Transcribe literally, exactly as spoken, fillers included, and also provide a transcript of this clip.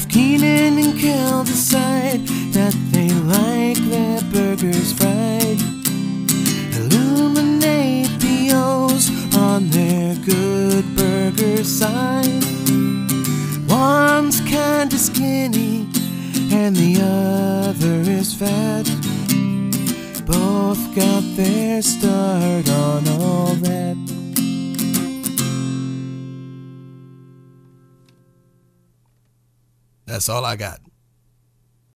If Kenan and Kel decide that they like their burgers fried, illuminate the O's on their good burger sign. One's kinda skinny and the other is fat. Both got their start on all that. That's all I got.